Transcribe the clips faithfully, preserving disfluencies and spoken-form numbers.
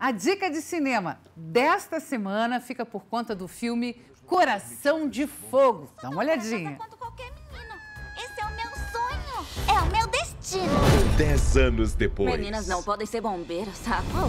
A dica de cinema desta semana fica por conta do filme Coração de Fogo. Dá uma olhadinha. Esse é o meu sonho. É o meu destino. Dez anos depois. Meninas não podem ser bombeiros, sabe? Qual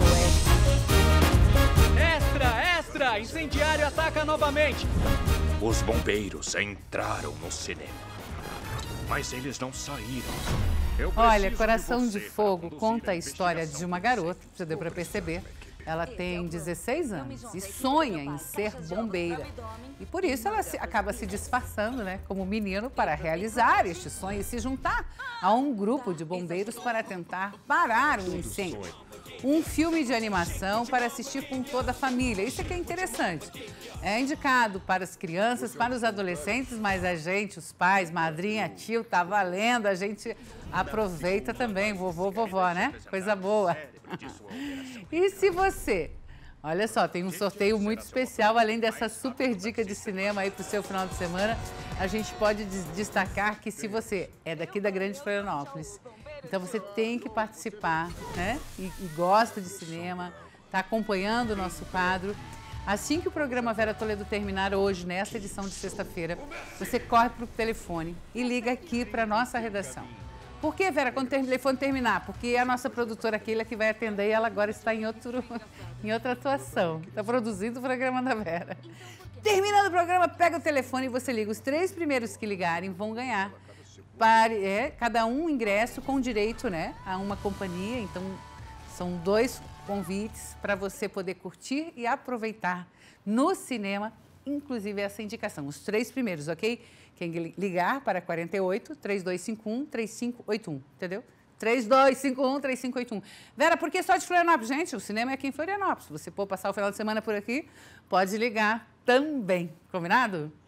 é? Extra, extra! Incendiário ataca novamente. Os bombeiros entraram no cinema. Mas eles não saíram. Eu Olha, preciso Coração de de você Fogo para conta a conduzir história de uma garota, já deu para perceber. Ela tem dezesseis anos e sonha em ser bombeira. E por isso ela se, acaba se disfarçando, né, como menino para realizar este sonho e se juntar a um grupo de bombeiros para tentar parar um incêndio. Um filme de animação para assistir com toda a família. Isso é que é interessante. É indicado para as crianças, para os adolescentes, mas a gente, os pais, madrinha, tio, tá valendo. A gente aproveita também, vovô, vovó, né? Coisa boa. E se você... Olha só, tem um sorteio muito especial, além dessa super dica de cinema aí para o seu final de semana. A gente pode destacar que se você é daqui da Grande Florianópolis, então você tem que participar, né? E, e gosta de cinema, está acompanhando o nosso quadro. Assim que o programa Vera Toledo terminar hoje, nessa edição de sexta-feira, você corre para o telefone e liga aqui para a nossa redação. Por que, Vera, quando o telefone terminar? Porque é a nossa produtora Keila que vai atender e ela agora está em, outro, em outra atuação. Está produzindo o programa da Vera. Terminando o programa, pega o telefone e você liga. Os três primeiros que ligarem vão ganhar Pare, é, cada um ingresso com direito, né, a uma companhia. Então, são dois convites para você poder curtir e aproveitar no cinema, inclusive essa indicação. Os três primeiros, ok? Quem ligar para quarenta e oito, três dois cinco um, três cinco oito um, entendeu? três dois cinco um, três cinco oito um. Vera, por que só de Florianópolis? Gente, o cinema é aqui em Florianópolis. Se você for passar o final de semana por aqui, pode ligar também. Combinado?